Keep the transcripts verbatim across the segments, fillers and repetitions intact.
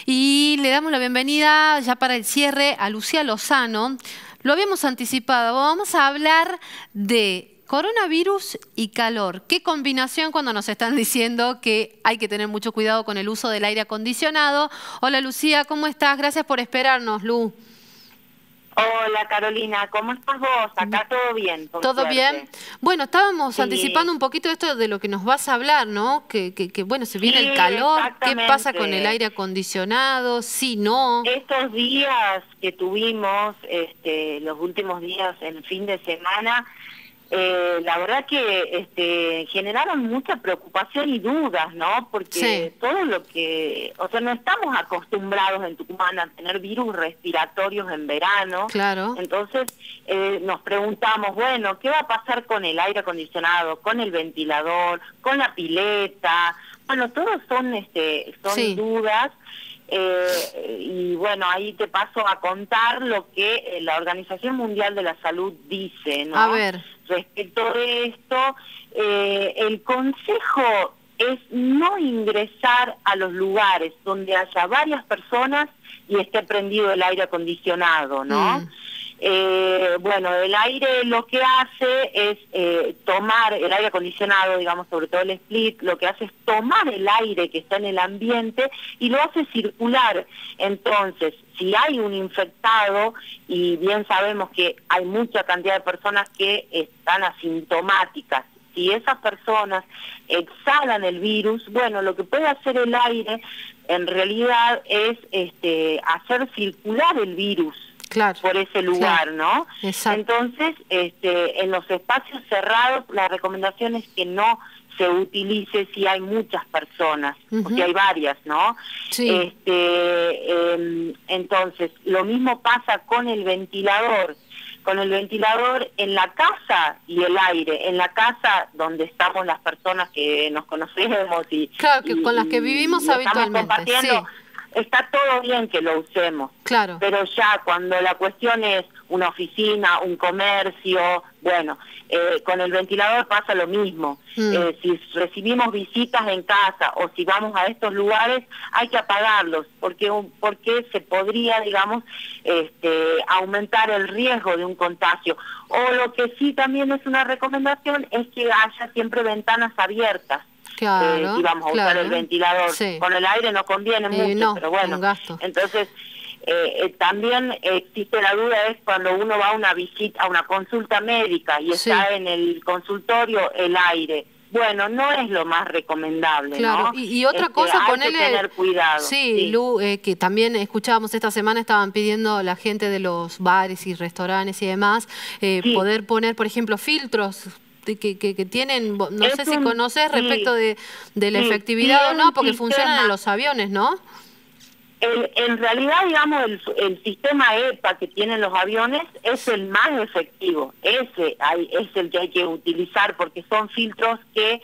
Y le damos la bienvenida ya para el cierre a Lucía Lozano. Lo habíamos anticipado, vamos a hablar de coronavirus y calor. ¿Qué combinación cuando nos están diciendo que hay que tener mucho cuidado con el uso del aire acondicionado? Hola Lucía, ¿cómo estás? Gracias por esperarnos, Lu. Hola Carolina, ¿cómo estás vos? Acá todo bien, por ¿Todo suerte. bien? Bueno, estábamos Sí. anticipando un poquito esto de lo que nos vas a hablar, ¿no? Que, que, que bueno, se viene Sí, el calor, ¿qué pasa con el exactamente. aire acondicionado? Sí, no. Estos días que tuvimos, este, los últimos días, el fin de semana, eh, la verdad que este, generaron mucha preocupación y dudas, ¿no? Porque Sí. todo lo que, o sea, no estamos acostumbrados en Tucumán a tener virus respiratorios en verano. Claro. Entonces eh, nos preguntamos, bueno, ¿qué va a pasar con el aire acondicionado, con el ventilador, con la pileta? Bueno, todos son, este, son Sí. dudas. Eh, y bueno, ahí te paso a contar lo que eh, la Organización Mundial de la Salud dice, ¿no? A ver. Respecto de esto, eh, el consejo es no ingresar a los lugares donde haya varias personas y esté prendido el aire acondicionado, ¿no? Mm. Eh, bueno, el aire lo que hace es eh, tomar, el aire acondicionado, digamos, sobre todo el split, lo que hace es tomar el aire que está en el ambiente y lo hace circular. Entonces, si hay un infectado, y bien sabemos que hay mucha cantidad de personas que están asintomáticas, si esas personas exhalan el virus, bueno, lo que puede hacer el aire en realidad es este, hacer circular el virus. Claro, por ese lugar, claro. ¿no? Exacto. Entonces, este, en los espacios cerrados, la recomendación es que no se utilice si hay muchas personas, Uh-huh. o si hay varias, ¿no? Sí. Este, eh, entonces, lo mismo pasa con el ventilador. Con el ventilador en la casa y el aire, en la casa donde estamos las personas que nos conocemos y, claro, que y, con las que vivimos y habitualmente, estamos compartiendo, sí. Está todo bien que lo usemos, claro. pero ya cuando la cuestión es una oficina, un comercio, bueno, eh, con el ventilador pasa lo mismo. Mm. Eh, si recibimos visitas en casa o si vamos a estos lugares, hay que apagarlos, porque, porque se podría, digamos, este, aumentar el riesgo de un contagio. O lo que sí también es una recomendación es que haya siempre ventanas abiertas. Claro, eh, si vamos a claro. usar el ventilador. Sí. Con el aire no conviene eh, mucho, no, pero bueno. un gasto. Entonces, eh, eh, también existe la duda es cuando uno va a una visita, a una consulta médica y sí. está en el consultorio el aire. Bueno, no es lo más recomendable, claro. ¿no? Y, y otra este, cosa, hay ponele... que tener cuidado. Sí, sí. Lu, eh, que también escuchábamos esta semana, estaban pidiendo la gente de los bares y restaurantes y demás, eh, Sí. poder poner, por ejemplo, filtros que, que, que tienen, no es sé un, si conoces sí, respecto de, de la sí, efectividad sí, o no, porque sistema. funcionan en los aviones, ¿no? El, en realidad, digamos, el, el sistema E P A que tienen los aviones es el más efectivo. Ese hay, es el que hay que utilizar porque son filtros que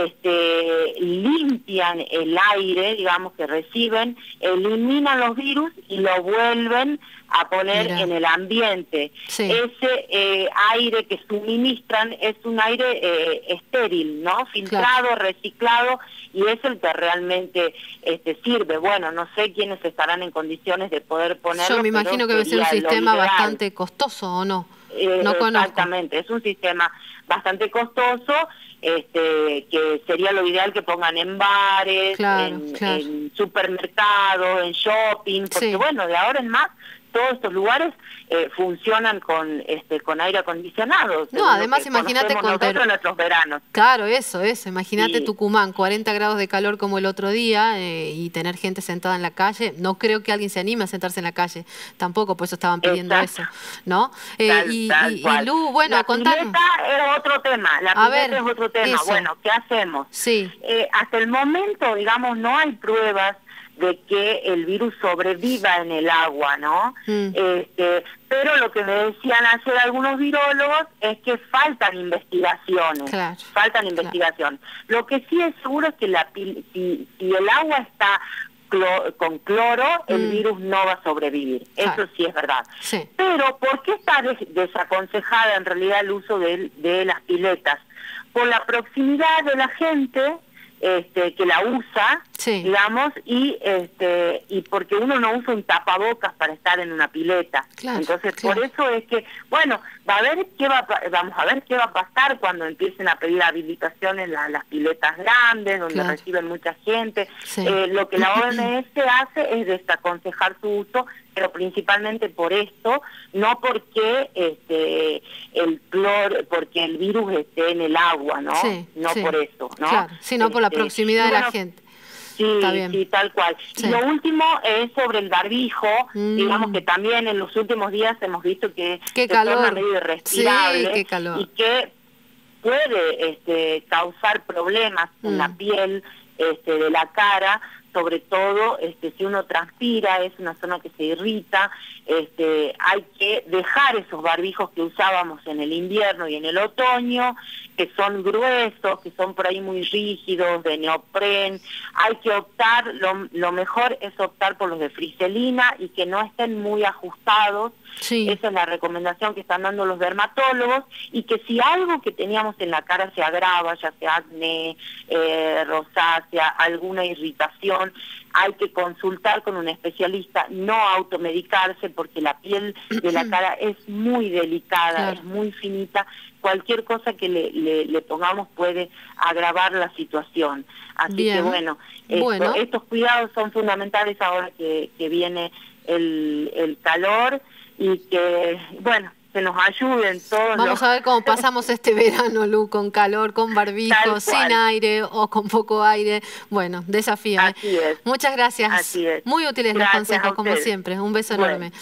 este, limpian el aire, digamos, que reciben, eliminan los virus y lo vuelven a poner Mira. en el ambiente. Sí. Ese eh, aire que suministran es un aire eh, estéril, ¿no? Filtrado, claro. reciclado, y es el que realmente este, sirve. Bueno, no sé quiénes estarán en condiciones de poder ponerlo. Yo me imagino que debe ser un sistema bastante costoso, ¿o no? Eh, no exactamente, es un sistema bastante costoso, este, que sería lo ideal que pongan en bares, claro, en, claro. en supermercados, en shopping, porque sí. bueno, de ahora en más todos estos lugares eh, funcionan con este con aire acondicionado. No, además imagínate con nosotros nuestros veranos. Claro, eso, eso. Imagínate sí. Tucumán, cuarenta grados de calor como el otro día eh, y tener gente sentada en la calle. No creo que alguien se anime a sentarse en la calle, tampoco, por eso estaban pidiendo Exacto. eso, ¿no? Eh, tal, y, tal y, y Lu, bueno, la contanos. pileta es otro tema, la a pileta ver, es otro tema. eso. Bueno, ¿qué hacemos? Sí. Eh, hasta el momento, digamos, no hay pruebas de que el virus sobreviva en el agua, ¿no? Mm. Este, pero lo que me decían ayer algunos virólogos es que faltan investigaciones, claro, faltan investigación. Claro. Lo que sí es seguro es que la, si, si el agua está cloro, con cloro, mm. el virus no va a sobrevivir. Claro. Eso sí es verdad. Sí. Pero ¿por qué está des desaconsejada en realidad el uso de, de las piletas? Por la proximidad de la gente Este, que la usa, sí. digamos, y este y porque uno no usa un tapabocas para estar en una pileta. Claro, Entonces, claro. por eso es que, bueno, va a ver qué va a, vamos a ver qué va a pasar cuando empiecen a pedir habilitación en la, las piletas grandes, donde Claro. reciben mucha gente. Sí. Eh, lo que la O M S hace es desaconsejar su uso, pero principalmente por esto, no porque este el cloro, porque el virus esté en el agua, ¿no? Sí, no sí. por eso, ¿no? Claro, sino por la Este, proximidad y de la bueno, gente. Sí, Está bien. sí, tal cual. Sí. Y lo último es sobre el barbijo, Mm. digamos que también en los últimos días hemos visto que Qué se calor. torna medio irrespirable, Sí, qué calor. y que puede este, causar problemas Mm. en la piel este, de la cara, sobre todo este, si uno transpira, es una zona que se irrita. Este, hay que dejar esos barbijos que usábamos en el invierno y en el otoño, que son gruesos, que son por ahí muy rígidos, de neopren. Hay que optar, lo, lo mejor es optar por los de friselina y que no estén muy ajustados. Sí. Esa es la recomendación que están dando los dermatólogos, y que si algo que teníamos en la cara se agrava, ya sea acné, eh, rosácea, alguna irritación, hay que consultar con un especialista, no automedicarse, porque la piel de la cara es muy delicada, Claro. es muy finita. Cualquier cosa que le, le, le pongamos puede agravar la situación. Así Bien. que bueno, esto, Bueno. estos cuidados son fundamentales ahora que, que viene el, el calor, y que, bueno, que nos ayuden todos. Vamos los... a ver cómo pasamos este verano, Lu, con calor, con barbijo, Tal sin cual. aire o con poco aire. Bueno, desafío. ¿eh? Así es. Muchas gracias. Así es. Muy útiles los Gracias consejos, a como ustedes. siempre. Un beso Bueno. enorme.